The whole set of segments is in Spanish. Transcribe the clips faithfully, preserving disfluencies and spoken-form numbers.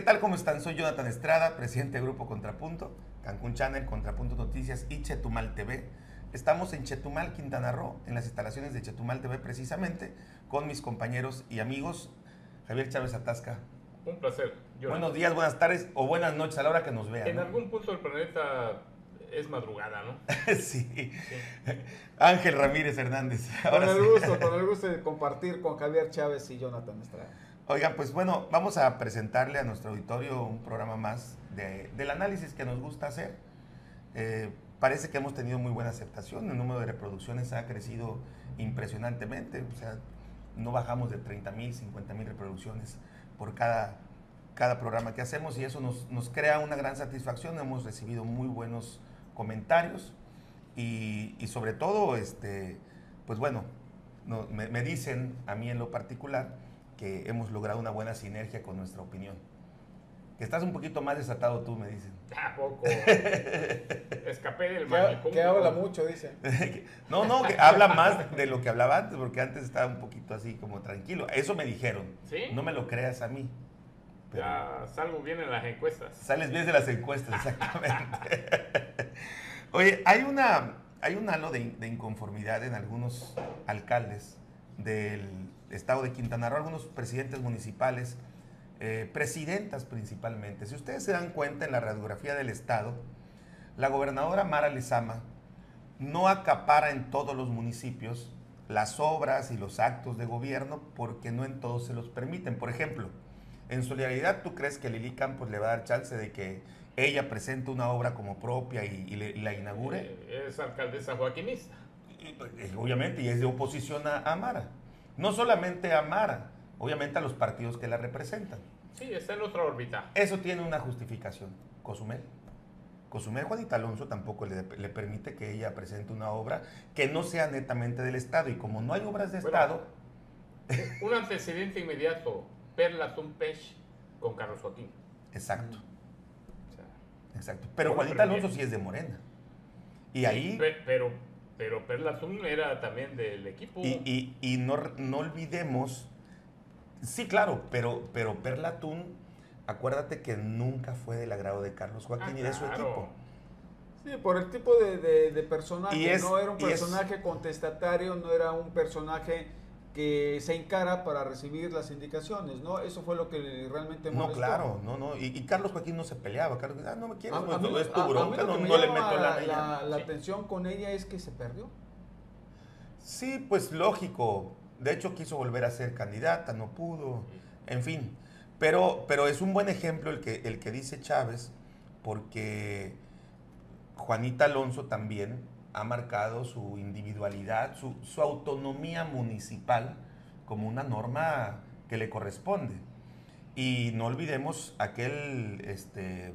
tal? ¿Cómo están? Soy Jonathan Estrada, presidente de Grupo Contrapunto, Cancún Channel, Contrapunto Noticias y Chetumal T V. Estamos en Chetumal, Quintana Roo, en las instalaciones de Chetumal T V precisamente, con mis compañeros y amigos. Javier Chávez Atasca. Un placer. Jonathan. Buenos días, buenas tardes o buenas noches a la hora que nos vean. En ¿no? algún punto del planeta es madrugada, ¿no? sí. sí. Ángel Ramírez Hernández. Ahora con el sí. gusto, con el gusto de compartir con Javier Chávez y Jonathan Estrada. Oigan, pues bueno, vamos a presentarle a nuestro auditorio un programa más de, del análisis que nos gusta hacer. Eh, parece que hemos tenido muy buena aceptación, el número de reproducciones ha crecido impresionantemente, o sea, no bajamos de treinta mil, cincuenta mil reproducciones por cada, cada programa que hacemos y eso nos, nos crea una gran satisfacción. Hemos recibido muy buenos comentarios y, y sobre todo, este, pues bueno, no, me, me dicen a mí en lo particular que hemos logrado una buena sinergia con nuestra opinión. Que estás un poquito más desatado tú, me dicen. ¿A poco? Escapé del manicomio. Que habla mucho, dice. no, no, que habla más de lo que hablaba antes, porque antes estaba un poquito así como tranquilo. Eso me dijeron. ¿Sí? No me lo creas a mí. Pero ya salgo bien en las encuestas. Sales bien de las encuestas, exactamente. Oye, hay una, hay un halo de, de inconformidad en algunos alcaldes del estado de Quintana Roo, algunos presidentes municipales, eh, presidentas principalmente. Si ustedes se dan cuenta en la radiografía del estado, la gobernadora Mara Lezama no acapara en todos los municipios las obras y los actos de gobierno porque no en todos se los permiten. Por ejemplo, en Solidaridad, ¿tú crees que Lili Campos le va a dar chance de que ella presente una obra como propia y, y, le, y la inaugure? Eh, es alcaldesa joaquinista. Y, y, obviamente, y es de oposición a, a Mara. No solamente a Mara, obviamente a los partidos que la representan. Sí, está en otra órbita. Eso tiene una justificación. Cozumel. Cozumel, Juanita Alonso tampoco le, le permite que ella presente una obra que no sea netamente del Estado. Y como no hay obras de bueno, Estado... Un antecedente inmediato, Perla Tumpech con Carlos Joaquín. Exacto. O sea, Exacto. Pero Juanita Alonso sí es de Morena. Y ahí... Pero... pero Pero Perla Tún era también del equipo. Y, y, y no, no olvidemos, sí, claro, pero, pero Perla Tún, acuérdate que nunca fue del agrado de Carlos Joaquín ah, y de su claro. equipo. Sí, por el tipo de, de, de personaje, es, no era un personaje es, contestatario, no era un personaje que se encara para recibir las indicaciones, ¿no? Eso fue lo que realmente molestó. No, claro, no, no, y, y Carlos Joaquín no se peleaba, Carlos, ah, no me quieres, a, no, a mí, es tu bronca, no, no no le meto la la, la, la sí. atención con ella es que se perdió. Sí, pues lógico, de hecho quiso volver a ser candidata, no pudo, en fin, pero, pero es un buen ejemplo el que, el que dice Chávez, porque Juanita Alonso también ha marcado su individualidad, su, su autonomía municipal como una norma que le corresponde. Y no olvidemos aquel este,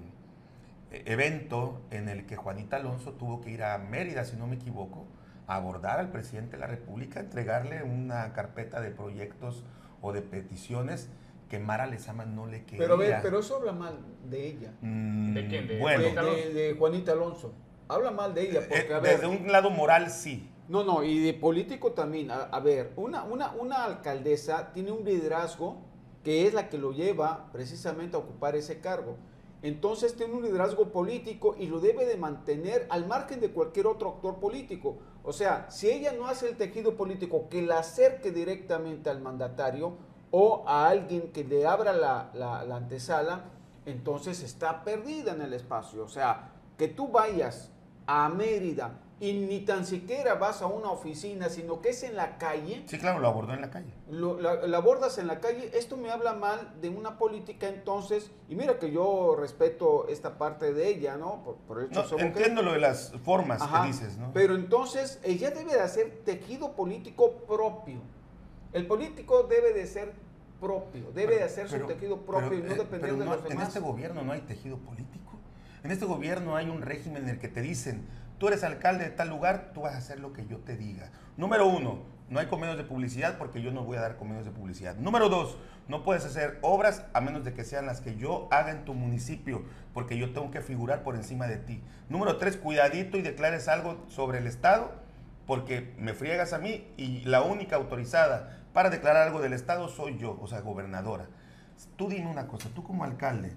evento en el que Juanita Alonso tuvo que ir a Mérida, si no me equivoco, a abordar al presidente de la República, entregarle una carpeta de proyectos o de peticiones que Mara Lezama no le quería. Pero, ve, pero eso habla mal de ella. Mm, ¿De quién? De, bueno, de, de, de Juanita Alonso. Habla mal de ella. Porque, eh, a ver, desde un lado moral, sí. No, no, y de político también. A, a ver, una, una, una alcaldesa tiene un liderazgo que es la que lo lleva precisamente a ocupar ese cargo. Entonces tiene un liderazgo político y lo debe de mantener al margen de cualquier otro actor político. O sea, si ella no hace el tejido político que la acerque directamente al mandatario o a alguien que le abra la, la, la antesala, entonces está perdida en el espacio. O sea, que tú vayas a Mérida y ni tan siquiera vas a una oficina, sino que es en la calle. Sí, claro, lo abordó en la calle. Lo, la, la abordas en la calle. Esto me habla mal de una política entonces, y mira que yo respeto esta parte de ella, ¿no? Por, por hecho, no entiendo que... lo de las formas Ajá, que dices, ¿no? Pero entonces ella debe de hacer tejido político propio. El político debe de ser propio, debe pero, de hacer pero, su tejido propio pero, y no depender pero de no, los demás. En este gobierno no hay tejido político. En este gobierno hay un régimen en el que te dicen, tú eres alcalde de tal lugar, tú vas a hacer lo que yo te diga. Número uno, no hay convenios de publicidad porque yo no voy a dar convenios de publicidad. Número dos, no puedes hacer obras a menos de que sean las que yo haga en tu municipio porque yo tengo que figurar por encima de ti. Número tres, cuidadito y declares algo sobre el Estado porque me friegas a mí y la única autorizada para declarar algo del Estado soy yo, o sea, gobernadora. Tú dime una cosa, tú como alcalde,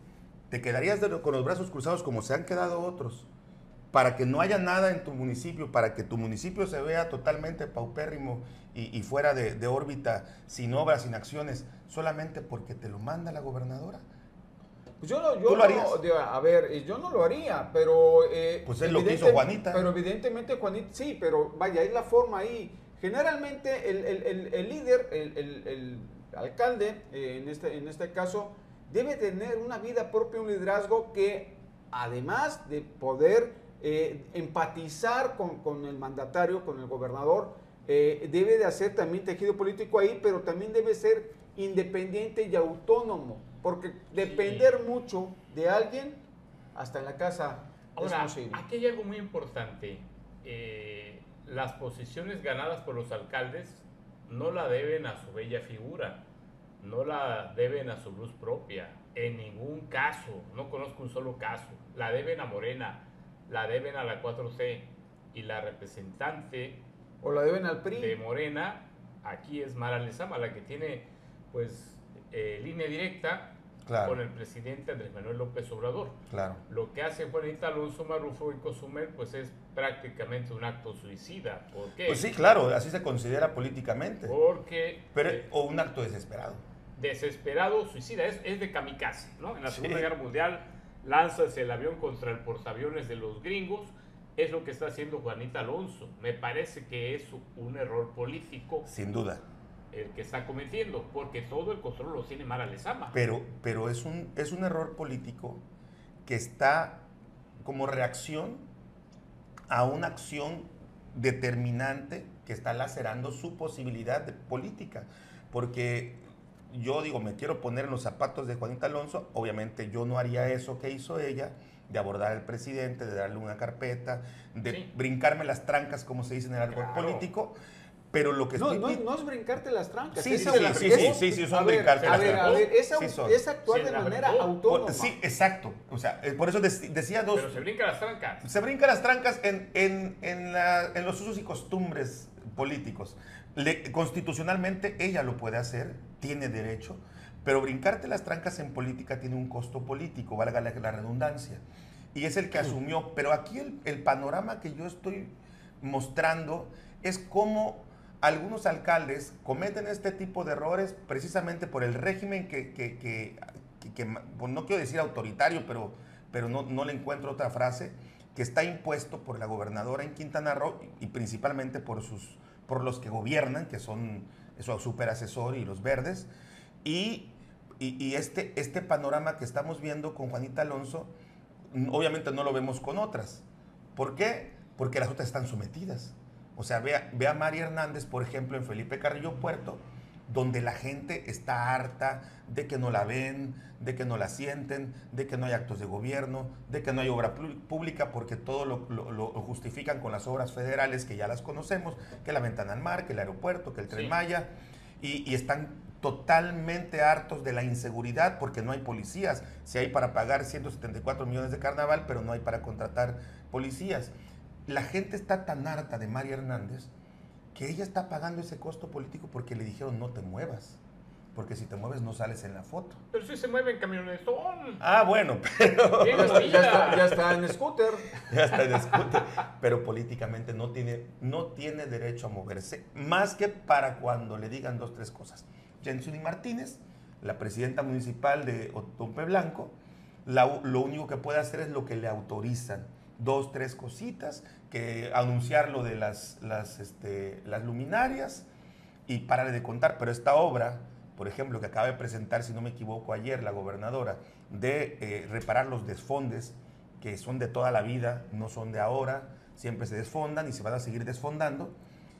¿Te quedarías de- con los brazos cruzados como se han quedado otros? Para que no haya nada en tu municipio, para que tu municipio se vea totalmente paupérrimo y, y fuera de, de órbita, sin obras, sin acciones, solamente porque te lo manda la gobernadora. Pues yo no, yo ¿Tú lo no, harías? de- a ver, eh, yo no lo haría, pero... eh, Pues es lo que hizo evidente- Juanita. Pero evidentemente Juanita, sí, pero vaya, es la forma ahí. Generalmente el, el- el- el líder, el, el- el alcalde, eh, en, este, en este caso, debe tener una vida propia, un liderazgo que, además de poder eh, empatizar con, con el mandatario, con el gobernador, eh, debe de hacer también tejido político ahí, pero también debe ser independiente y autónomo, porque depender mucho de alguien, hasta en la casa, Ahora, es posible. aquí hay algo muy importante. Eh, las posiciones ganadas por los alcaldes no la deben a su bella figura, no la deben a su luz propia, en ningún caso, no conozco un solo caso. La deben a Morena, la deben a la cuatro T, y la representante O la deben al P R I. de Morena aquí es Mara Lezama, la que tiene pues eh, línea directa Claro. con el presidente Andrés Manuel López Obrador. Claro. Lo que hace Juanita Alonso Marrufo y Cozumel pues es prácticamente un acto suicida. ¿Por qué? Pues sí, claro, así se considera políticamente. Porque Pero, eh, o un acto desesperado. desesperado, suicida, es, es de kamikaze, ¿no? En la Sí. Segunda Guerra Mundial lanzas el avión contra el portaaviones de los gringos, es lo que está haciendo Juanita Alonso. Me parece que es un error político Sin duda. el que está cometiendo, porque todo el control lo tiene Mara Lezama. Pero, pero es, un, es un error político que está como reacción a una acción determinante que está lacerando su posibilidad de política. Porque yo digo, me quiero poner en los zapatos de Juanita Alonso, obviamente yo no haría eso que hizo ella, de abordar al presidente, de darle una carpeta, de Sí. brincarme las trancas, como se dice en el argot Claro. político, pero lo que No, estoy... no, no es brincarte las trancas. Sí, es sí, au- sí, es- sí, sí, sí, son a ver, brincarte a las ver, trancas. a ver, es, au- Sí son. es actuar Sí, de la manera brincó. autónoma. Sí, exacto. O sea, eh, por eso dec- decía dos... Pero se brinca las trancas. Se brinca las trancas en, en, en, la- en los usos y costumbres políticos. Le- constitucionalmente ella lo puede hacer, tiene derecho, pero brincarte las trancas en política tiene un costo político, valga la, la redundancia. Y es el que asumió. Pero aquí el, el panorama que yo estoy mostrando es cómo algunos alcaldes cometen este tipo de errores precisamente por el régimen que, que, que, que- que, pues no quiero decir autoritario, pero, pero no, no le encuentro otra frase, que está impuesto por la gobernadora en Quintana Roo y principalmente por, sus, por los que gobiernan, que son su superasesor y los verdes. Y, y, y este, este panorama que estamos viendo con Juanita Alonso, obviamente no lo vemos con otras. ¿Por qué? Porque las otras están sometidas. O sea, ve a, ve a Mari Hernández, por ejemplo, en Felipe Carrillo Puerto, donde la gente está harta de que no la ven, de que no la sienten, de que no hay actos de gobierno, de que no hay obra pública, porque todo lo, lo, lo justifican con las obras federales que ya las conocemos, que la ventana al mar, que el aeropuerto, que el Tren Sí. Maya, y, y están totalmente hartos de la inseguridad porque no hay policías. Si hay para pagar ciento setenta y cuatro millones de carnaval, pero no hay para contratar policías. La gente está tan harta de Mari Hernández que ella está pagando ese costo político porque le dijeron no te muevas, porque si te mueves no sales en la foto. Pero sí se mueven camionetón. Ah, bueno, pero Bien Ya está, ya, movida. está, ya está en scooter. ya está en scooter. Pero políticamente no tiene, no tiene derecho a moverse, más que para cuando le digan dos, tres cosas. Jensuni Martínez, la presidenta municipal de Otompe Blanco, la, lo único que puede hacer es lo que le autorizan. Dos, tres cositas, que anunciar lo de las, las, este, las luminarias y pararle de contar. Pero esta obra, por ejemplo, que acaba de presentar, si no me equivoco, ayer la gobernadora, de eh, reparar los desfondes, que son de toda la vida, no son de ahora, siempre se desfondan y se van a seguir desfondando.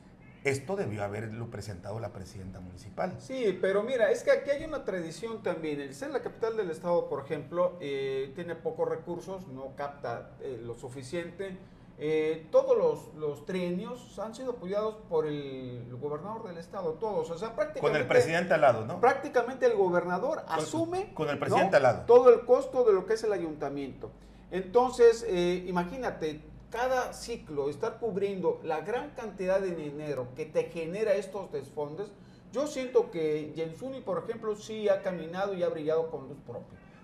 Esto debió haberlo presentado la presidenta municipal. Sí, pero mira, es que aquí hay una tradición también. El ser la capital del estado, por ejemplo, eh, tiene pocos recursos, no capta eh, lo suficiente. Eh, todos los, los trienios han sido apoyados por el, el gobernador del estado, todos. O sea, prácticamente, Con el presidente al lado, ¿no? prácticamente el gobernador asume con el presidente ¿no? al lado. todo el costo de lo que es el ayuntamiento. Entonces, eh, imagínate, cada ciclo estar cubriendo la gran cantidad de dinero que te genera estos desfondes. Yo siento que Jensuni, por ejemplo, sí ha caminado y ha brillado con luz propia.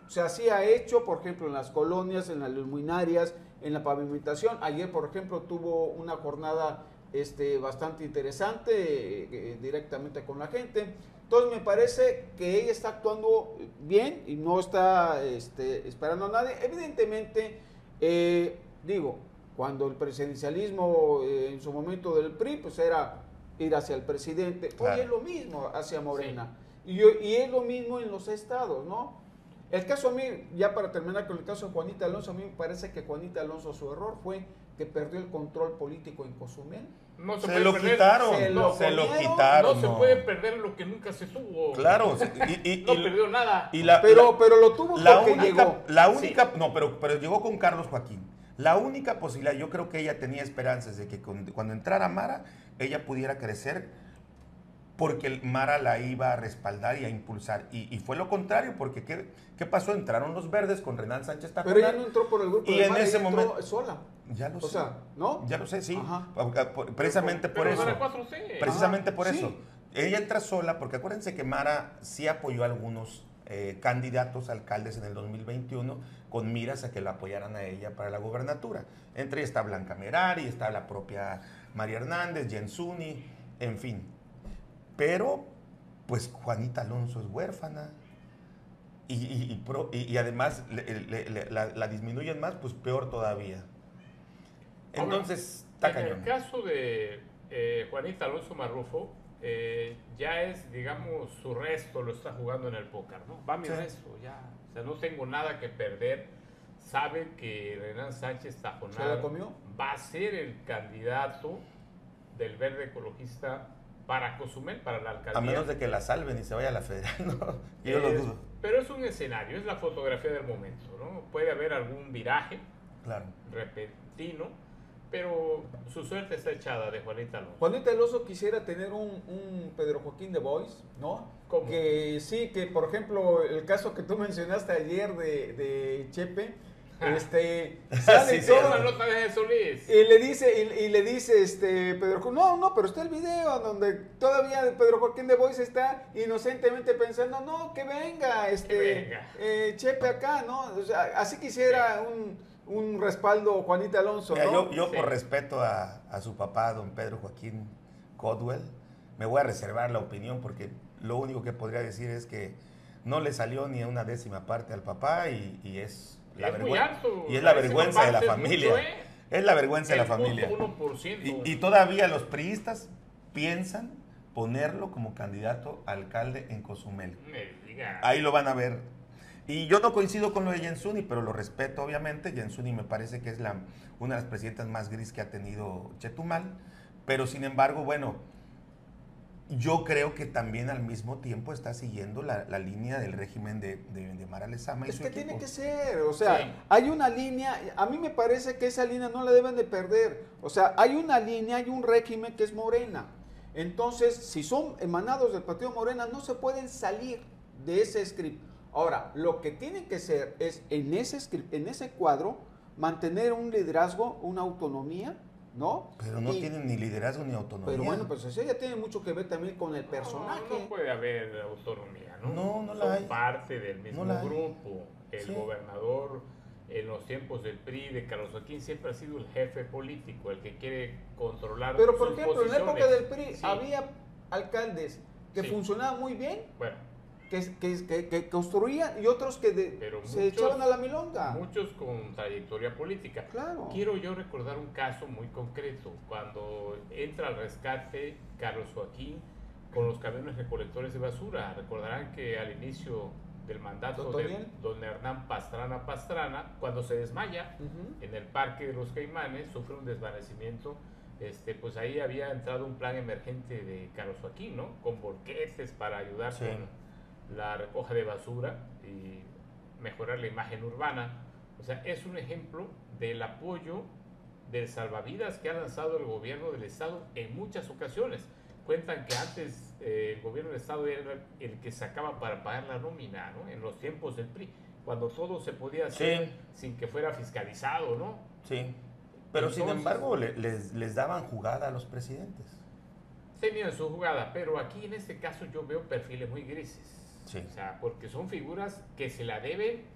O sea, sí ha hecho, por ejemplo, en las colonias, en las luminarias, en la pavimentación. Ayer, por ejemplo, tuvo una jornada este, bastante interesante eh, eh, directamente con la gente. Entonces me parece que ella está actuando bien y no está este, esperando a nadie. Evidentemente, eh, digo, cuando el presidencialismo eh, en su momento del P R I, pues era ir hacia el presidente. Claro. Hoy es lo mismo hacia Morena. Sí. Y, y es lo mismo en los estados, ¿no? El caso a mí, ya para terminar con el caso de Juanita Alonso, a mí me parece que Juanita Alonso, su error fue que perdió el control político en Cozumel. No se, se, puede lo perder, quitaron, se, no, lo se lo comieron, quitaron. No se no. puede perder lo que nunca se tuvo. Claro, y, y, no y, perdió nada. Y la, pero, la, pero lo tuvo la porque única, llegó. La única, sí. no, pero, pero llegó con Carlos Joaquín. La única posibilidad, yo creo que ella tenía esperanzas de que con, cuando entrara Mara, ella pudiera crecer porque Mara la iba a respaldar y a impulsar. Y, y fue lo contrario, porque ¿qué, ¿qué pasó? Entraron los verdes con Renan Sánchez Tajonar. Pero ella no entró por el grupo y de en Mara, ese ella entró momento sola. Ya lo o sé. O sea, ¿no? Ya lo sé, sí. Ajá. Precisamente pero, por pero eso. Mara cuatro C. Precisamente Ajá, por sí. eso. Ella entra sola, porque acuérdense que Mara sí apoyó a algunos eh, candidatos a alcaldes en el dos mil veintiuno con miras a que la apoyaran a ella para la gobernatura. Entre ellas está Blanca Merari, está la propia María Hernández, Jensuni, en fin. Pero, pues Juanita Alonso es huérfana. Y, y, y, pro, y, y además le, le, le, la, la disminuyen más, pues peor todavía. Entonces, está cañón. En el caso de eh, Juanita Alonso Marrufo, eh, ya es, digamos, su resto lo está jugando en el póker, ¿no? Va mi Sí. resto, ya. O sea, no tengo nada que perder. Sabe que Renan Sánchez Tajonar ¿Se la comió? va a ser el candidato del verde ecologista para Cozumel, para la alcaldía. A menos de que la salven y se vaya a la federal, ¿no? Yo Es, lo dudo. Pero es un escenario, es la fotografía del momento, ¿no? Puede haber algún viraje Claro. repentino, pero su suerte está echada de Juanita Alonso. Juanita Alonso quisiera tener un, un Pedro Joaquín de Bois, ¿no? ¿Cómo? Que sí, que por ejemplo, el caso que tú mencionaste ayer de, de Chepe, este, sale Sí, todo, sí, una nota de Solís. y le dice, y, y le dice este Pedro Joaquín, no, no, pero está el video donde todavía Pedro Joaquín de Bois está inocentemente pensando, no, que venga, este, Que venga. eh, Chepe acá, ¿no? O sea, así quisiera un, un respaldo Juanita Alonso, Mira, ¿no? yo, yo Sí. por respeto a, a su papá, don Pedro Joaquín Codwell, me voy a reservar la opinión porque lo único que podría decir es que no le salió ni una décima parte al papá y, y es la Es muy vergüenza. alto. Y es la La décima vergüenza de la parte es familia. mucho, ¿eh? Es la vergüenza de la El punto familia. uno por ciento. Y, y todavía los priistas piensan ponerlo como candidato a alcalde en Cozumel. Me diga. Ahí lo van a ver. Y yo no coincido con lo de Jensuni, pero lo respeto obviamente. Jensuni me parece que es la, una de las presidentas más gris que ha tenido Chetumal. Pero sin embargo, bueno, yo creo que también al mismo tiempo está siguiendo la, la línea del régimen de, de, de Mara Lezama y Es su que equipo. tiene que ser, o sea, Sí. hay una línea, a mí me parece que esa línea no la deben de perder, o sea, hay una línea, hay un régimen que es Morena, entonces, si son emanados del partido Morena, no se pueden salir de ese script. Ahora, lo que tienen que ser es, en ese script, en ese cuadro, mantener un liderazgo, una autonomía, ¿no? Pero no Y- tienen ni liderazgo ni autonomía. Pero bueno, pues eso ya tiene mucho que ver también con el personaje. No, no puede haber autonomía, ¿no? No, no la Son hay. parte del mismo No la hay. grupo. El Sí. gobernador en los tiempos del P R I, de Carlos Joaquín, siempre ha sido el jefe político, el que quiere controlar Pero, por sus ejemplo, en la época posiciones. del P R I Sí. había alcaldes que Sí. funcionaban muy bien, Bueno, que, que, que, que construían y otros que de- Pero se muchos- echaban a la milonga. muchos con trayectoria política. Claro. Quiero yo recordar un caso muy concreto, cuando entra al rescate Carlos Joaquín con los camiones recolectores de basura. Recordarán que al inicio del mandato ¿Don de Toniel? don Hernán Pastrana Pastrana, cuando se desmaya Ujú. en el Parque de los Caimanes, sufre un desvanecimiento, este, pues ahí había entrado un plan emergente de Carlos Joaquín, ¿no? Con volquetes para ayudar Sí. con la recoja de basura y mejorar la imagen urbana. O sea, es un ejemplo del apoyo del salvavidas que ha lanzado el gobierno del estado en muchas ocasiones. Cuentan que antes eh, el gobierno del estado era el que sacaba para pagar la nómina, ¿no? En los tiempos del P R I, cuando todo se podía hacer Sí. sin que fuera fiscalizado, ¿no? Sí. Pero sin Entonces- embargo, le- les, les daban jugada a los presidentes. Tenían su jugada, pero aquí en este caso yo veo perfiles muy grises. Sí. O sea, porque son figuras que se la deben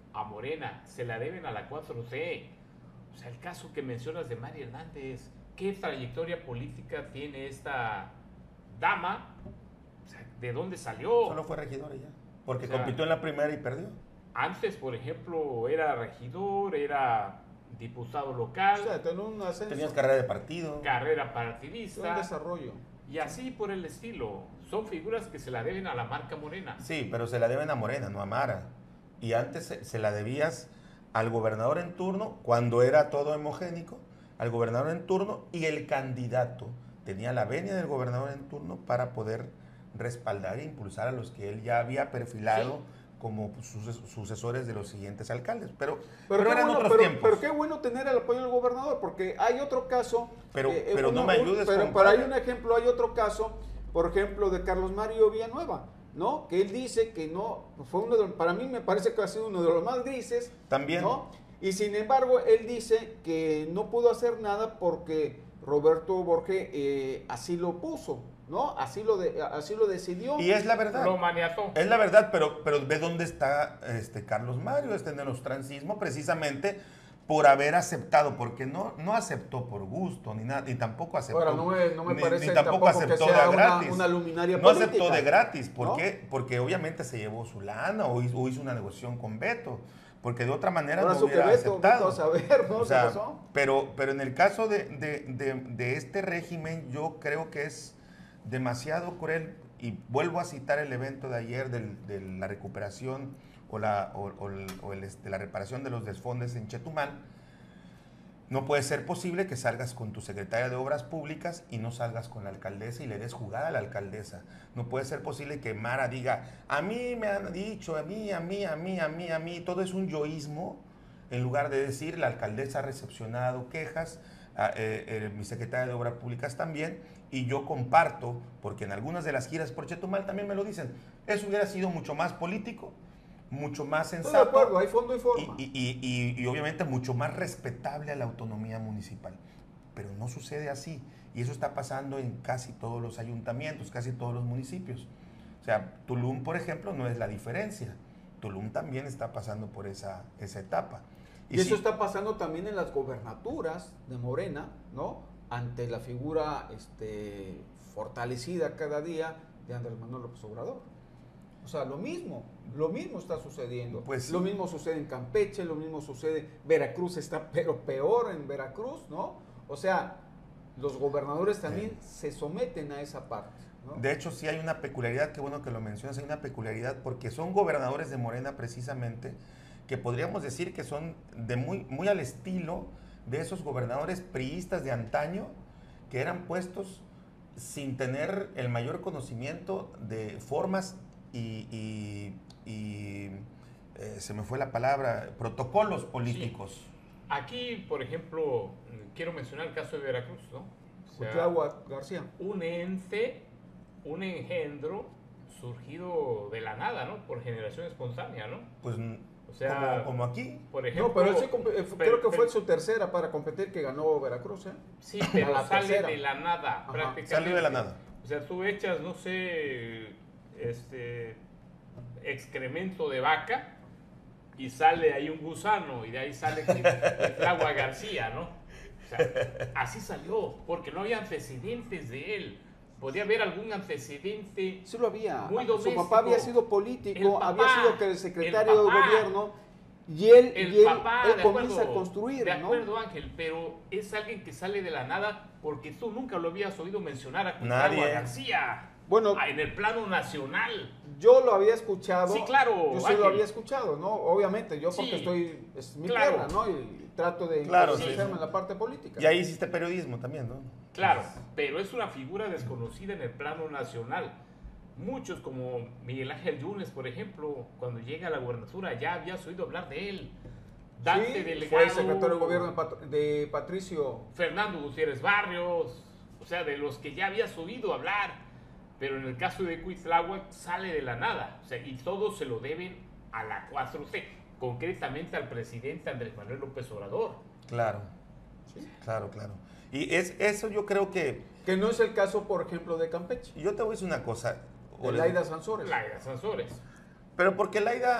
a Morena, se la deben a la cuatro T. O sea, el caso que mencionas de Mari Hernández, ¿qué trayectoria política tiene esta dama? O sea, ¿de dónde salió? Solo fue regidora ya, porque O sea, compitió en la primera y perdió. Antes, por ejemplo, era regidor, era diputado local, O sea, tener un ascenso, Tenías carrera de partido. carrera un partidista, desarrollo. y así por el estilo. Son figuras que se la deben a la marca Morena. Sí, pero se la deben a Morena, no a Mara. Y antes se, se la debías al gobernador en turno, cuando era todo homogénico, al gobernador en turno, y el candidato tenía la venia del gobernador en turno para poder respaldar e impulsar a los que él ya había perfilado Sí. como suces- sucesores de los siguientes alcaldes. Pero, Pero, pero qué eran bueno, otros pero, tiempos. pero qué bueno tener el apoyo del gobernador, porque hay otro caso. Pero- eh, pero no me ayudes, Pero, compadre. pero hay un ejemplo, hay otro caso, por ejemplo, de Carlos Mario Villanueva, ¿no? Que él dice que no, fue uno de los- para mí me parece que ha sido uno de los más grises. También. ¿No? Y sin embargo, él dice que no pudo hacer nada porque Roberto Borges eh, así lo puso, ¿no? Así lo, de, así lo decidió. Y es la verdad. Lo maniató. Es la verdad, pero, pero ve dónde está este Carlos Mario, este neostransismo, precisamente por haber aceptado, porque no, no aceptó por gusto, ni nada, y tampoco aceptó. Ahora, no me, no me ni- parece ni tampoco, tampoco aceptó que sea de una, gratis. una luminaria No política. aceptó de gratis. ¿Por ¿no? qué? Porque obviamente se llevó su lana o hizo, o hizo una negociación con Beto. Porque de otra manera Ahora no su que hubiera Beto, aceptado. Beto a saber, ¿no? O ¿Qué sea, pasó? pero, pero en el caso de, de- de- de este régimen, yo creo que es demasiado cruel, y vuelvo a citar el evento de ayer del- de la recuperación o la, o, o el- o el, este, la reparación de los desfondes en Chetumal. No puede ser posible que salgas con tu secretaria de Obras Públicas y no salgas con la alcaldesa y le des jugada a la alcaldesa. No puede ser posible que Mara diga, a mí me han dicho, a mí, a mí, a mí, a mí, a mí. Todo es un yoísmo, en lugar de decir, la alcaldesa ha recepcionado quejas, a, eh, eh, mi secretaria de Obras Públicas también, y yo comparto, porque en algunas de las giras por Chetumal también me lo dicen, eso hubiera sido mucho más político, mucho más Estoy de sensato. acuerdo, hay fondo y forma. Y, y- y- y obviamente mucho más respetable a la autonomía municipal. Pero no sucede así. Y eso está pasando en casi todos los ayuntamientos, casi todos los municipios. O sea, Tulum, por ejemplo, no es la diferencia. Tulum también está pasando por esa, esa etapa. Y, eso sí, está pasando también en las gobernaturas de Morena, ¿no? Ante la figura este, fortalecida cada día de Andrés Manuel López Obrador. O sea, lo mismo, lo mismo está sucediendo. Pues sí. Lo mismo sucede en Campeche, lo mismo sucede, Veracruz está pero peor en Veracruz, ¿no? O sea, los gobernadores también se someten a esa parte, ¿no? De hecho, sí hay una peculiaridad, qué bueno que lo mencionas, hay una peculiaridad porque son gobernadores de Morena precisamente, que podríamos decir que son de muy, muy al estilo de esos gobernadores priistas de antaño, que eran puestos sin tener el mayor conocimiento de formas y, y- y, eh, se me fue la palabra, protocolos políticos. Aquí, por ejemplo, quiero mencionar el caso de Veracruz, ¿no? O sea, Cuitláhuac García. un ente, un engendro surgido de la nada, ¿no? Por generación espontánea, ¿no? Pues O sea, como, como aquí. por ejemplo... No, pero él sí, comp- eh, pero- creo que fue pero- su tercera para competir que ganó Veracruz, ¿eh? Sí, pero a la sale tercera. de la nada, Ajá. prácticamente. Salió de la nada. O sea, tú echas, no sé, este, excremento de vaca y sale ahí un gusano y de ahí sale Cuitláhuac García, ¿no? O sea, así salió, porque no había antecedentes de él. Podía haber algún antecedente. Sí lo había. Muy Su doméstico. papá había sido político, El papá, había sido que el secretario el de papá. gobierno y él, El y él, papá, él de comienza acuerdo, a construir, de ¿no? acuerdo, Ángel, pero es alguien que sale de la nada porque tú nunca lo habías oído mencionar a Nadie. Cuitláhuac García. Bueno, Ah, en el plano nacional. yo lo había escuchado. Sí, claro, Yo sí Ángel. lo había escuchado, ¿no? Obviamente, yo porque Sí. estoy, es mi Claro. tierra, ¿no? Y trato de Claro, introducirme sí. en la parte política. Y ahí hiciste periodismo también, ¿no? Claro, pero es una figura desconocida en el plano nacional. Muchos, como Miguel Ángel Yunes, por ejemplo, cuando llega a la gubernatura ya habías oído hablar de él. Dante Sí, Delgado, fue el secretario de gobierno de, Pat- de Patricio. Fernando Gutiérrez Barrios, o sea, de los que ya habías oído hablar. Pero en el caso de Cuitláhuac sale de la nada, o sea, y todo se lo deben a la cuatro T, concretamente al presidente Andrés Manuel López Obrador. Claro, ¿sí? claro, claro. Y es eso yo creo que... Que no es el caso, por ejemplo, de Campeche, Yo te voy a decir una cosa. de Laida Sansores. Laida Sansores. Pero porque Laida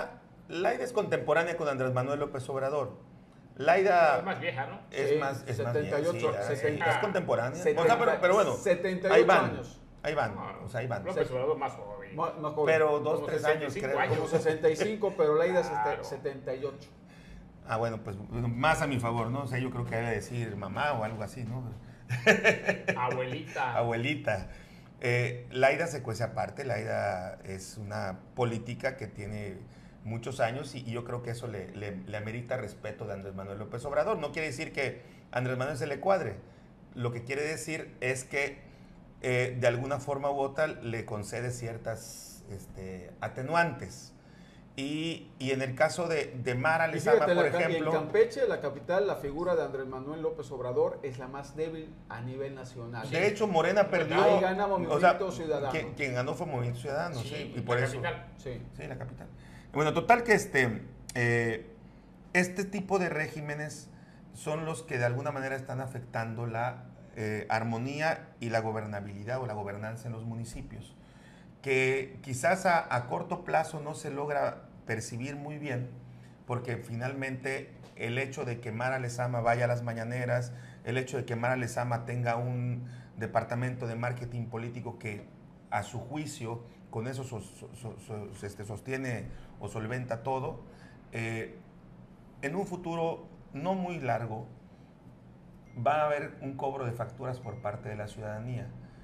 Laida es contemporánea con Andrés Manuel López Obrador. Laida Es más vieja, ¿no? es Sí, más, es setenta y ocho, más vieja, sí, setenta. es contemporánea. setenta, o sea, pero, pero bueno, setenta y ocho ahí van, años. ahí van, No, o sea, ahí van. López Obrador más joven. Más, más joven. Pero dos, Como tres sesenta y años cinco creo. años. Como sesenta y cinco, pero Laida es Claro. setenta y ocho. Ah, bueno, pues más a mi favor, ¿no? O sea, yo creo que debe decir mamá o algo así, ¿no? Abuelita. Abuelita. Eh, Laida se cuece aparte, Laida es una política que tiene muchos años y, y yo creo que eso le, le, le amerita respeto de Andrés Manuel López Obrador. No quiere decir que a Andrés Manuel se le cuadre, lo que quiere decir es que eh, de alguna forma u otra le concede ciertas este, atenuantes. Y, y en el caso de, de Mara Y Lezama, fíjate, por la- ejemplo... en Campeche, la capital, la figura de Andrés Manuel López Obrador es la más débil a nivel nacional. De hecho, Morena perdió. Ahí gana Movimiento o sea, Ciudadano. Quien, quien ganó fue Movimiento Ciudadano, sí. Sí, y por la eso. capital. Sí. Sí, la capital. Bueno, total que este, eh, este tipo de regímenes son los que de alguna manera están afectando la eh, armonía y la gobernabilidad o la gobernanza en los municipios. Que quizás a, a corto plazo no se logra percibir muy bien, porque finalmente el hecho de que Mara Lezama vaya a las mañaneras, el hecho de que Mara Lezama tenga un departamento de marketing político que a su juicio con eso so, so, so, so, este, sostiene o solventa todo, eh, en un futuro no muy largo va a haber un cobro de facturas por parte de la ciudadanía.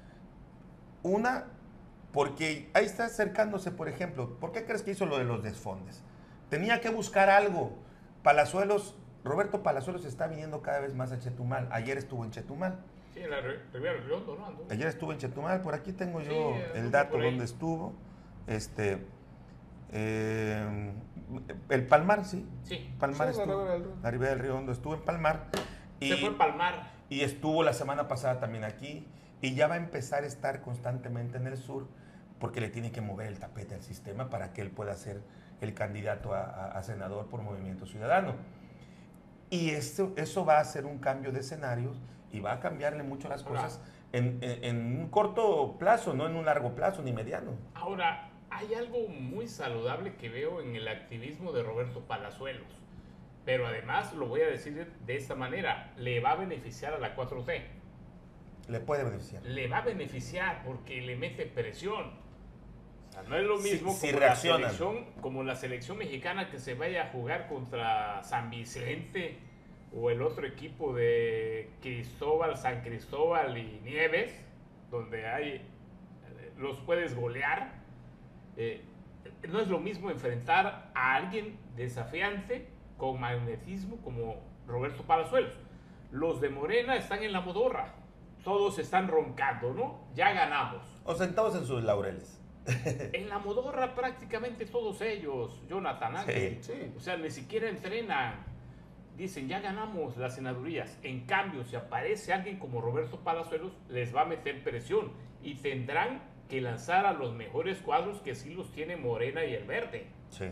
Una, porque ahí está acercándose, por ejemplo, ¿por qué crees que hizo lo de los desfondes? Tenía que buscar algo. Palazuelos, Roberto Palazuelos está viniendo cada vez más a Chetumal. Ayer estuvo en Chetumal. Sí, en la Ribera del Riondo, ¿no? Anduvo. Ayer estuvo en Chetumal. Por aquí tengo yo Sí, el anduvo dato por ahí. donde estuvo. Este, eh, el Palmar, sí. Sí. Palmar Sí, la estuvo. Ribera del Riondo. La Ribera del Riondo estuvo en Palmar. Y, Se fue a Palmar. y estuvo la semana pasada también aquí. Y ya va a empezar a estar constantemente en el sur porque le tiene que mover el tapete al sistema para que él pueda ser el candidato a, a, a senador por Movimiento Ciudadano. Y eso, eso va a ser un cambio de escenarios y va a cambiarle mucho las Ahora, cosas en, en, en un corto plazo, no en un largo plazo ni mediano. Ahora, hay algo muy saludable que veo en el activismo de Roberto Palazuelos. Pero además, lo voy a decir de, de esta manera, le va a beneficiar a la cuatro T. Le puede beneficiar. Le va a beneficiar porque le mete presión. O sea, no es lo Si- mismo si como, la reaccionan. selección, como la selección mexicana que se vaya a jugar contra San Vicente o el otro equipo de Cristóbal, San Cristóbal y Nieves, donde hay, eh, los puedes golear. Eh, no es lo mismo enfrentar a alguien desafiante con magnetismo como Roberto Palazuelos. Los de Morena están en la modorra. Todos están roncando, ¿no? Ya ganamos. O sentados en sus laureles. En la modorra prácticamente todos ellos, Jonathan Ángel. Sí, sí. O sea, ni siquiera entrenan. Dicen, ya ganamos las senadurías. En cambio, si aparece alguien como Roberto Palazuelos, les va a meter presión. Y tendrán que lanzar a los mejores cuadros que sí los tiene Morena y el Verde. Sí.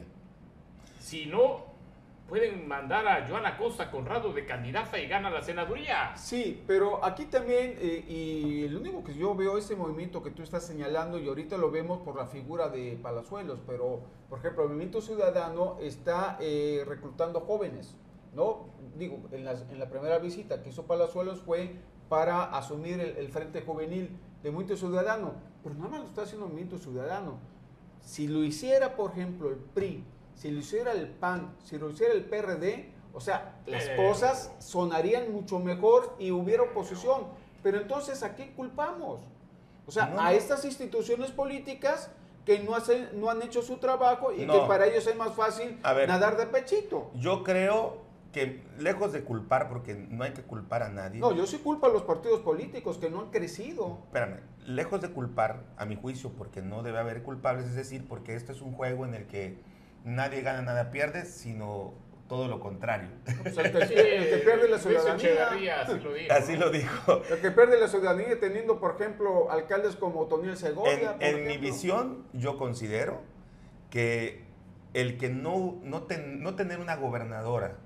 Si no, pueden mandar a Joana Costa Conrado de candidata y gana la senaduría. Sí, pero aquí también, eh, y lo único que yo veo ese movimiento que tú estás señalando, y ahorita lo vemos por la figura de Palazuelos, pero, por ejemplo, el Movimiento Ciudadano está eh, reclutando jóvenes, ¿no? Digo, en, las- en la primera visita que hizo Palazuelos fue para asumir el, el Frente Juvenil de Movimiento Ciudadano, pero nada más lo está haciendo el Movimiento Ciudadano. Si lo hiciera, por ejemplo, el P R I, si lo hiciera el P A N, si lo hiciera el P R D, o sea, las Eh. cosas sonarían mucho mejor y hubiera oposición. Pero entonces, ¿a qué culpamos? O sea, No, a no. estas instituciones políticas que no, hacen, no han hecho su trabajo y No. que para ellos es más fácil A ver. nadar de pechito. Yo creo que, lejos de culpar, porque no hay que culpar a nadie. No, yo sí culpo a los partidos políticos que no han crecido. Espérame, lejos de culpar, a mi juicio, porque no debe haber culpables, es decir, porque esto es un juego en el que nadie gana, nada pierde, sino todo lo contrario. Pues el, que, el que pierde la Luis ciudadanía. Echeverría, así lo dijo. Así lo dijo. El que pierde la ciudadanía teniendo, por ejemplo, alcaldes como Toniel En, Segovia. por en mi ejemplo. visión, yo considero que el que no, no, ten- no tener una gobernadora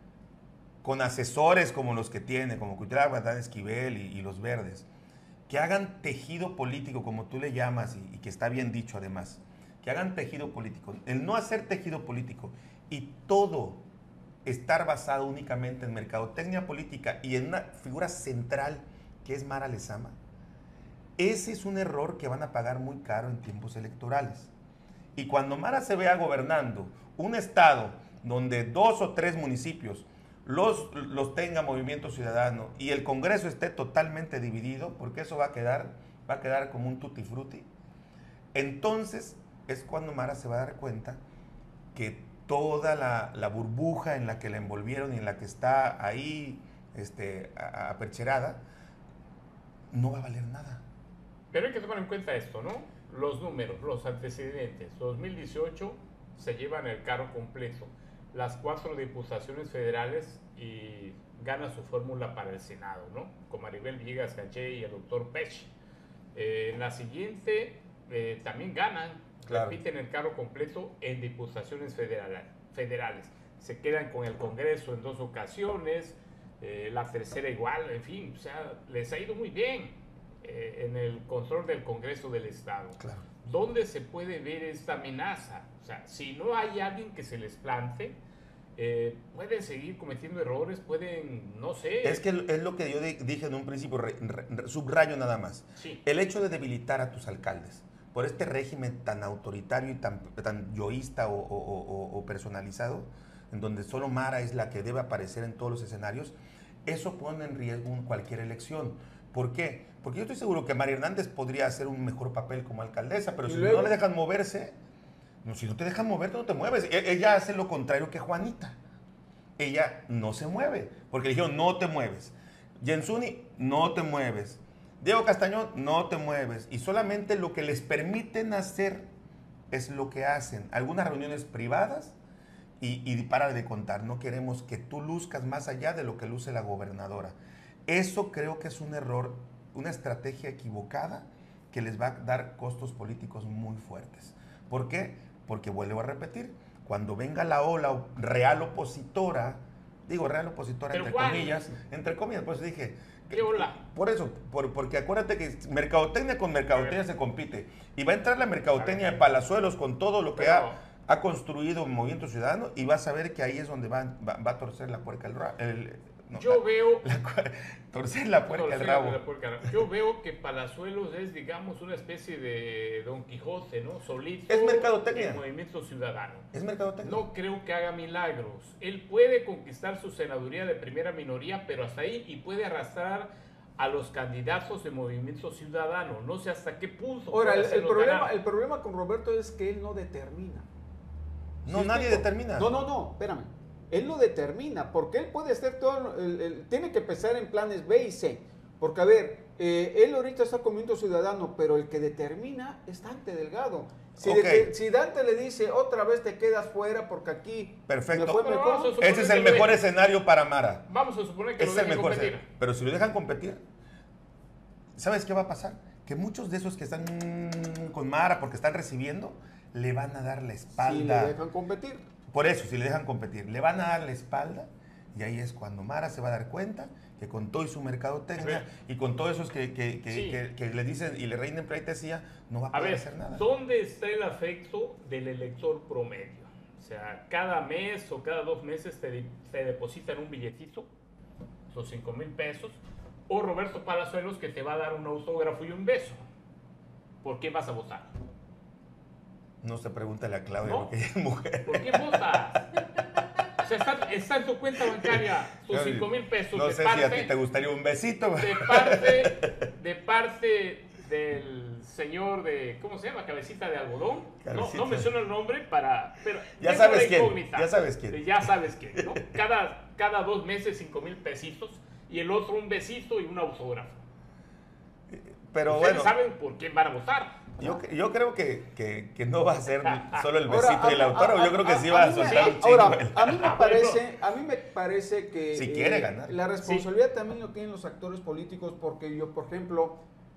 con asesores como los que tiene, como Cuitlava, Adán Esquivel y, y los verdes, que hagan tejido político, como tú le llamas, y, y que está bien dicho además, que que hagan tejido político. El no hacer tejido político y todo estar basado únicamente en mercadotecnia política y en una figura central que es Mara Lezama, ese es un error que van a pagar muy caro en tiempos electorales. Y cuando Mara se vea gobernando un estado donde dos o tres municipios los, los tenga Movimiento Ciudadano y el Congreso esté totalmente dividido, porque eso va a quedar, va a quedar como un tutti frutti, entonces es cuando Mara se va a dar cuenta que toda la, la burbuja en la que la envolvieron y en la que está ahí este, apercherada, no va a valer nada. Pero hay que tomar en cuenta esto, ¿no? Los números, los antecedentes. dos mil dieciocho se llevan el carro completo. Las cuatro diputaciones federales y gana su fórmula para el Senado, ¿no? Con Maribel Villegas Caché y el doctor Pech. Eh, en la siguiente eh, también ganan, claro. Repiten el carro completo en diputaciones federal, federales. Se quedan con el Congreso en dos ocasiones, eh, la tercera igual, en fin, o sea, les ha ido muy bien eh, en el control del Congreso del Estado. Claro. ¿Dónde se puede ver esta amenaza? O sea, si no hay alguien que se les plante, eh, pueden seguir cometiendo errores, pueden, no sé. Es que es lo que yo dije en un principio, re, re, subrayo nada más. Sí. El hecho de debilitar a tus alcaldes por este régimen tan autoritario y tan, tan yoísta o, o, o, o personalizado, en donde solo Mara es la que debe aparecer en todos los escenarios, eso pone en riesgo cualquier elección. ¿Por qué? Porque yo estoy seguro que María Hernández podría hacer un mejor papel como alcaldesa, pero si luego no le dejan moverse, no, si no te dejan moverte, no te mueves. E- ella hace lo contrario que Juanita. Ella no se mueve, porque le dijeron, no te mueves. Jensuni, no te mueves. Diego Castañón, no te mueves. Y solamente lo que les permiten hacer es lo que hacen. Algunas reuniones privadas y, y para de contar. No queremos que tú luzcas más allá de lo que luce la gobernadora. Eso creo que es un error, una estrategia equivocada que les va a dar costos políticos muy fuertes. ¿Por qué? Porque vuelvo a repetir, cuando venga la ola real opositora, digo real opositora Pero entre Juan, comillas, entre comillas, pues dije... ¿Qué ola? Por eso, por, porque acuérdate que mercadotecnia con mercadotecnia se compite. Y va a entrar la mercadotecnia de Palazuelos con todo lo que Pero, ha, ha construido Movimiento Ciudadano y vas a ver que ahí es donde va, va, va a torcer la puerca el rabo. No, yo la, veo... La, torcer la puerca el rabo. La puerca. Yo veo que Palazuelos es, digamos, una especie de Don Quijote, ¿no? Solito. Es mercadotecnia. En Movimiento Ciudadano. Es mercadotecnia. No creo que haga milagros. Él puede conquistar su senaduría de primera minoría, pero hasta ahí, y puede arrastrar a los candidatos de Movimiento Ciudadano. No sé hasta qué punto. Ahora, el, el, problema, el problema con Roberto es que él no determina. No, ¿Sí nadie explico? determina. No, no, no, espérame. Él no determina, porque él puede hacer todo, el, el, tiene que pensar en planes B y C. Porque, a ver, eh, él ahorita está con Movimiento Ciudadano, pero el que determina es Dante Delgado. Si, Okay. de, si Dante le dice, otra vez te quedas fuera porque aquí... Perfecto. me fue Pero mejor. vamos a Ese es el mejor escenario para Mara. Vamos a suponer que Ese lo es el dejen mejor competir. escenario. Pero si lo dejan competir, ¿sabes qué va a pasar? Que muchos de esos que están mm, con Mara porque están recibiendo, le van a dar la espalda. Si le dejan competir. Por eso, si le dejan competir, le van a dar la espalda y ahí es cuando Mara se va a dar cuenta que con todo y su mercadotecnia y con todos esos que, que, que, Sí. que, que le dicen y le reinen pleitesía, no va a A poder ver, hacer nada. ¿dónde está el afecto del elector promedio? O sea, cada mes o cada dos meses te, te depositan un billetito, esos cinco mil pesos, o Roberto Palazuelos que te va a dar un autógrafo y un beso. ¿Por qué vas a votar? No se pregúntale a Claudia ¿No? porque ella es mujer. ¿Por qué votas? O sea, está, está en tu cuenta bancaria tus cinco mil pesos. No de sé parte, si a ti te gustaría un besito. de parte, de parte del señor de, ¿cómo se llama? Cabecita de algodón. No, no menciono el nombre para... Pero Ya dejo sabes la quién, incógnita. ya sabes quién. De Ya sabes quién, ¿no? Cada, cada dos meses cinco mil pesitos y el otro un besito y un autógrafo. Pero Ustedes bueno, saben por quién van a votar. yo, yo creo que, que, que no va a ser solo el Ahora, besito y el a- autógrafo. a- Yo creo que a- sí a va a mí me- soltar un chingo. Ahora, el- a mí me parece, a mí me parece que Si quiere ganar. la responsabilidad también lo tienen los actores políticos, porque yo, por ejemplo,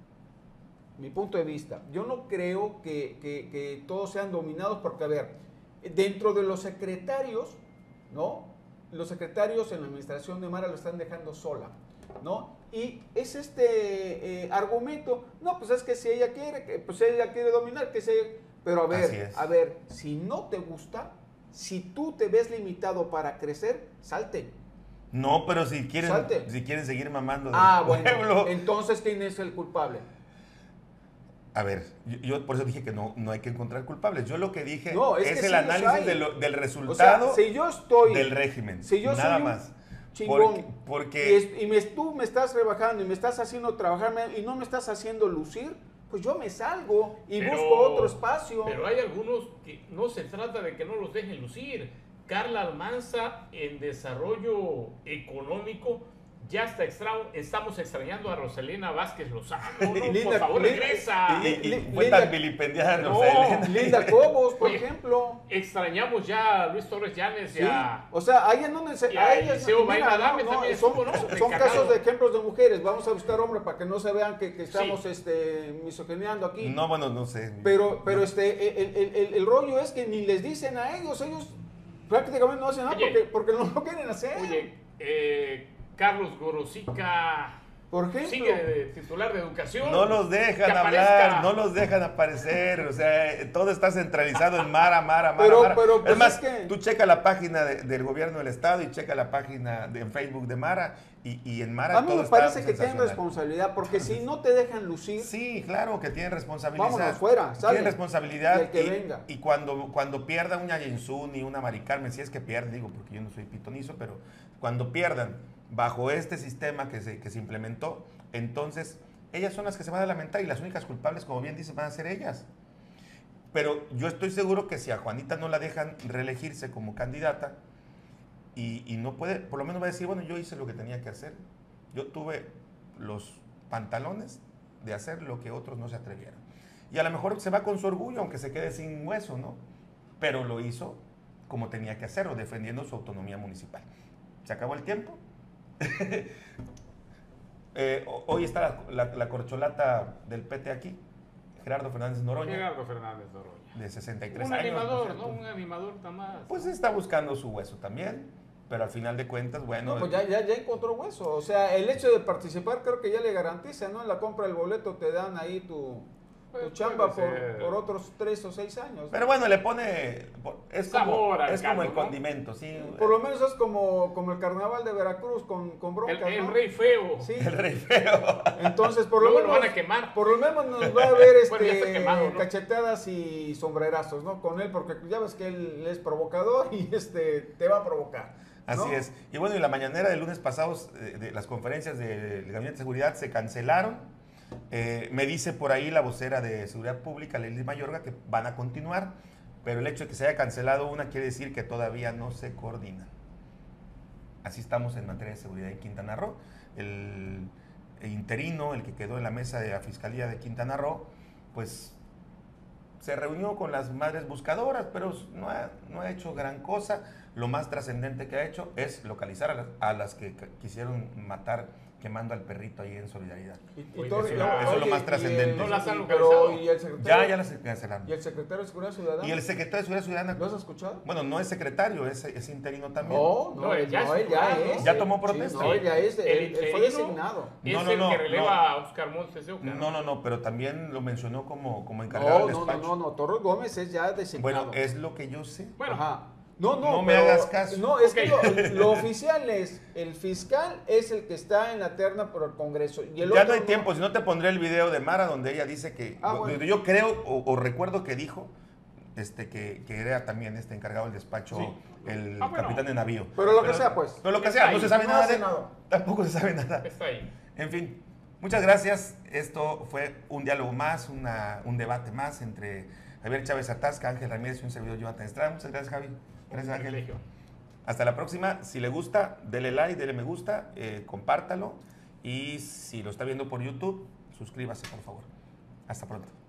mi punto de vista, yo no creo que, que- que todos sean dominados, porque a ver, dentro de los secretarios, ¿no? Los secretarios en la administración de Mara lo están dejando sola, ¿no? Y es este eh, argumento, no, pues es que si ella quiere, que, pues ella quiere dominar, que se Pero a Así ver, es. a ver, si no te gusta, si tú te ves limitado para crecer, salte. No, pero si quieren, Salte. si quieren seguir mamando del Ah, pueblo. bueno, entonces ¿quién es el culpable? A ver, yo, yo por eso dije que no, no hay que encontrar culpables. Yo lo que dije No, es es, que el sí los análisis hay. de lo- del O sea, resultado si yo estoy del régimen. si yo nada soy un más. chingón Porque, porque y, es- y me, tú me estás rebajando y me estás haciendo trabajar me- y no me estás haciendo lucir, pues yo me salgo y Pero- busco otro espacio. Pero hay algunos que no se trata de que no los dejen lucir. Carla Almanza, en desarrollo económico, ya está extra, estamos extrañando a Rosalina Vázquez Lozano. ¿no? Linda- Por favor, Linda- regresa. y, y- y Li- fue Linda- tan vilipendiada No, Rosalén. Linda Cobos, por Oye, ejemplo. Extrañamos ya a Luis Torres Llanes y Sí, a... o sea, a ellas no neces- Y a a ellas Eliseo mira, Baena Dame no, no, también son, estuvo, ¿no? son Encargado. casos de ejemplos de mujeres. Vamos a buscar hombres para que no se vean que, que estamos Sí. este, misogineando aquí. No, bueno, no sé. Pero, pero este, el, el- el- el rollo es que ni les dicen a ellos, ellos prácticamente no hacen nada Oye. porque, porque no lo quieren hacer. Oye, eh, Carlos Gorosica Por ejemplo, sigue de titular de educación. No los Que dejan aparezca. hablar, no los dejan aparecer, o sea, todo está centralizado en Mara, Mara, Mara, Pero- Mara. pero, pues, es más, es que- tú checa la página de- del gobierno del estado y checa la página de, en Facebook de Mara y, y en Mara a mí todo me está parece que tienen sensacional. responsabilidad porque si no te dejan lucir, Sí, claro que tienen responsabilidad. Vámonos fuera, sale. Tienen responsabilidad. Y el que y, venga. y cuando, cuando pierda una Yenzun y una Mari Carmen, si es que pierden, digo, porque yo no soy pitonizo, pero cuando pierdan bajo este sistema que se, que se implementó, entonces ellas son las que se van a lamentar y las únicas culpables, como bien dice, van a ser ellas. Pero yo estoy seguro que si a Juanita no la dejan reelegirse como candidata y, y no puede, por lo menos va a decir, bueno, yo hice lo que tenía que hacer. Yo tuve los pantalones de hacer lo que otros no se atrevieron. Y a lo mejor se va con su orgullo, aunque se quede sin hueso, ¿no? Pero lo hizo como tenía que hacerlo, defendiendo su autonomía municipal. Se acabó el tiempo. Eh, hoy está la, la- la corcholata del P T aquí, Gerardo Fernández Noroña, Gerardo Fernández Noroña. de sesenta y tres Un años. animador, por ¿no? cierto. Un animador nada más. Pues está buscando su hueso también, pero al final de cuentas, bueno, no, pues ya, ya, ya encontró hueso. O sea, el hecho de participar creo que ya le garantiza, ¿no? En la compra del boleto te dan ahí tu, tu Pues chamba puede por, ser. por otros tres o seis años. ¿no? pero bueno, le pone, es como, Sabor al es como el caldo, ¿no? condimento, sí. Por lo menos es como, como el carnaval de Veracruz con, con el, broncas, el ¿no? rey feo. Sí. El rey feo. Entonces, por lo Luego menos... lo van a quemar. Por lo menos nos va a haber este, Bueno, ya está quemado, ¿no? cachetadas y sombrerazos, ¿no? Con él, porque ya ves que él es provocador y este te va a provocar. ¿no? Así es. Y bueno, y la mañanera del lunes pasados, eh, de las conferencias del Gabinete de Seguridad se cancelaron. Eh, me dice por ahí la vocera de Seguridad Pública, Leslie Mayorga, que van a continuar, pero el hecho de que se haya cancelado una quiere decir que todavía no se coordinan. Así estamos en materia de seguridad en Quintana Roo. El, el interino, el que quedó en la mesa de la Fiscalía de Quintana Roo, pues se reunió con las madres buscadoras, pero no ha, no ha hecho gran cosa. Lo más trascendente que ha hecho es localizar a las, a las que c- quisieron matar quemando al perrito ahí en Solidaridad. Y, y Oye, todo- eso y- es lo- oye, eso es lo más y trascendente. el- No las han y- pero, localizado. ¿y el secretario? Ya, ya las cancelaron. ¿Y el secretario de Seguridad Ciudadana? Y el secretario de Seguridad Ciudadana, ¿Lo has escuchado? bueno, no es secretario, es, es interino también. No, no, No, él él ya ya, es él ya titular, ¿no? es. Ya tomó Sí, protesta. no, él ya es, El él, él fue interino designado. Es No, no, el no, que releva no. a Oscar Montes de Oca. No, no, no, pero también lo mencionó como, como encargado No, del no, no, despacho. no, no, Torres Gómez es ya designado. Bueno, es lo que yo sé. Bueno, Ajá. No, no, No me pero- hagas caso. No, es Ok. que lo, lo oficial es, el fiscal es el que está en la terna por el Congreso. Y el Ya otro no hay tiempo, si no te pondré el video de Mara donde ella dice que, Ah, bueno. yo creo o, o recuerdo que dijo este, que, que era también este encargado del despacho, Sí. el Ah, bueno. capitán de navío. Pero lo que sea, pues. Pero lo que Está sea, no ahí. se sabe No nada hace de él. nada. Tampoco se sabe nada. está ahí. En fin, muchas gracias. Esto fue un diálogo más, una, un debate más entre Javier Chávez Atasca, Ángel Ramírez y un servidor Jonathan Estrada. Muchas gracias, Javi. Gracias, Un Ángel. privilegio. Hasta la próxima. Si le gusta, dele like, dele me gusta, eh, compártalo. Y si lo está viendo por YouTube, suscríbase, por favor. Hasta pronto.